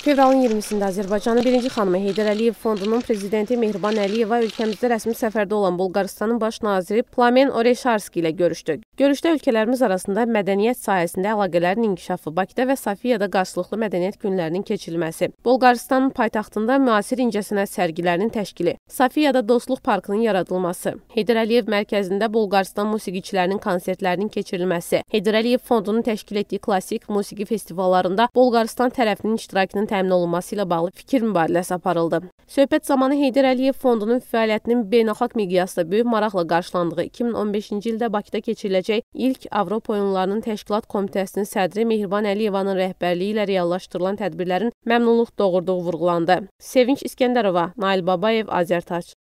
Fevralın 20-sində Azərbaycanın birinci xanımı Heydər Əliyev Fondunun prezidenti Mehriban Əliyeva ölkəmizdə rəsmi səfərdə olan Bolqarıstanın baş naziri Plamen Oreşarski ilə görüşdü. Görüşdə ölkələrimiz arasında mədəniyyət sahəsində əlaqələrin inkişafı, Bakıda və Sofiyada qarşılıqlı mədəniyyət günlərinin keçirilməsi, Bolqarıstanın paytaxtında müasir incəsənət sərgilərinin təşkili, Sofiyada Dostluq Parkının yaradılması, Heydər Əliyev mərkəzində Bolqarıstan musiqiçilərinin konsertlərinin keçirilməsi, Heydər Əliyev Fondunun təşkil etdiyi klassik musiqi festivallarında Bolqarıstan tərəfinin iştirakının təmin olunması ilə bağlı fikir mübadiləsi aparıldı. Söhbət zamanı Heydər Əliyev Fondunun fəaliyyətinin beynəlxalq miqyasda böyük maraqla qarşılandığı 2015-ci ildə Bakıda keçiriləcək ilk Avropa oyunlarının təşkilat komitəsinin sədri Mehriban Əliyevanın rəhbərliyi ilə reallaşdırılan tədbirlərin məmnunluq doğurduğu vurğulandı. Sevinç İskəndərova, Nail Babayev, Azərtac.